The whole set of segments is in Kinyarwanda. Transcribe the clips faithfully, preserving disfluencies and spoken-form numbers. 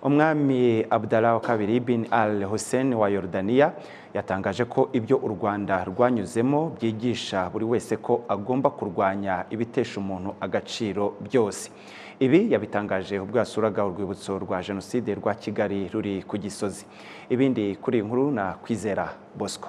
Umwami Abdullah wa kabiri bin al-Hussein wa Yorudaniya yatangaje ko ibyo u Rwanda rwanyuzemo byigisha buri wese ko agomba kurwanya ibitesha umuntu agaciro byose. Ibi yabitangaje ubwo yasuraga urwibutso rwa Jenoside rwa Kigali ruri ku Gisozi. Ibindi kuri inkuru na Kwizera Bosco.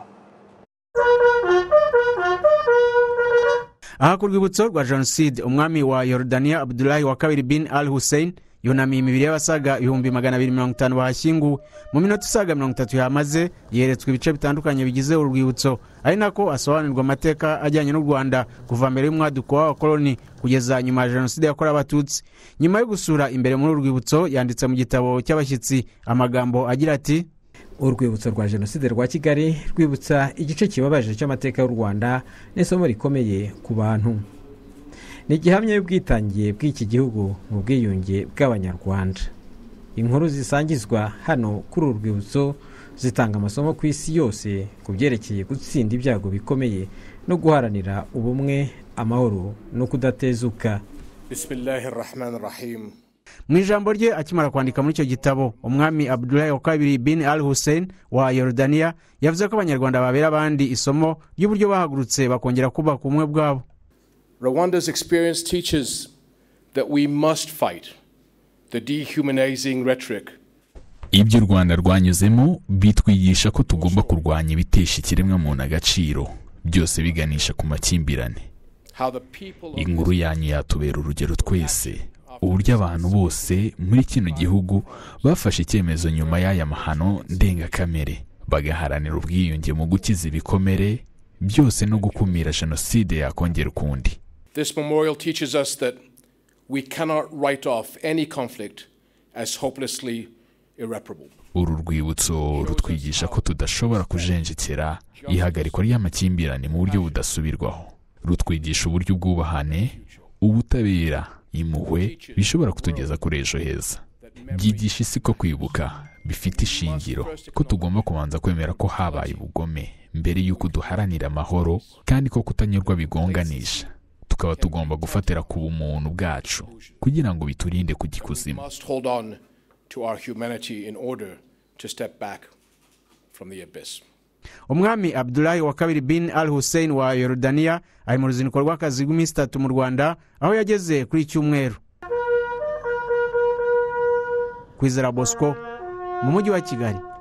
Aha ku rwibutso rwa Jenoside, umwami wa Yorudaniya Abdullah wa kabiri bin al-Hussein yunamiye imibiri y'abasaga ibihumbi magana abiri mirongo itanu bahashyinguwe. Mu minota isaga mirongo itatu yamaze yeretswe ibice bitandukanye bigize urwibutso, ari nako asobanurwa amateka ajyanye n'u Rwanda kuva mbere y'umwaduko w'abakoloni kugeza nyuma ya Jenoside yakorewe Abatutsi. Nyuma yo gusura imbere muri urwibutso, yanditse mu gitabo cy'abashyitsi amagambo agira ati: Urwibutso rwa Jenoside rwa Kigali rwibutsa igice kibabaje cy'amateka y'u Rwanda n'isomo rikomeye ku bantu. Ni gihamya y'ubwitangiye bw'iki gihugu mu bwiyunge bw'Abanyarwanda. Inkuru zisangizwa hano kuri urwibutso zitanga amasomo ku isi yose ku byerekeye gutsinda ibyago bikomeye no guharanira ubumwe, amahoro no kudatezuka. Bismillahirrahmanirrahim. Mu ijambo rye akimara kwandika muri icyo gitabo, umwami Abdullah wa kabiri bin al-Hussein wa Yorudaniya yavuze ko Abanyarwanda babera abandi isomo ry'uburyo bahagurutse bakongera kubaka ubumwe bwabo. Rwanda's experience teaches that we must fight the dehumanizing rhetoric. Ibyo u Rwanda rwanyuzemo bitwigisha ko tugomba kurwanya ibitesha ikiremwa muntu agaciro, byose biganisha ku makimbirane. Inkuru yanyu yatubera urugero twese, uburyo abantu bose muri kino gihugu bafashe icyemezo nyuma y'aya mahano ndengakamere, bagaharanira ubwiyunge mu gukiza ibikomere byose no gukumira Jenoside yakongera ukundi. This memorial teaches us that we cannot write off any conflict as hopelessly irreparable. Uru rwibutso rutwigisha ko tudashobora kujenjekera ihagarikwa ry'amakimbirane mu buryo budasubirwaho. Rutwigisha uburyo bw'ubahane, ubutabera, impuhwe bishobora kutugeza kuri ejo heza. Byigisha isi ko kwibuka bifite ishingiro, ko tugomba kubanza kwemera ko habaye ubugome mbere y'uko duharanira amahoro, kandi ko kutanyurwa bigonganisha. Tukaba tugomba gufatira ku bumuntu bwacu kugira ngo biturinde kujya ikuzimu. Umwami Abdullah wa kabiri bin al-Hussein wa Yorudaniya ari mu ruzinduko rw'akazi rw'iminsi itatu mu Rwanda, aho yageze kuri cyumweru. Kwizera Bosco mu mujyi wa Kigali.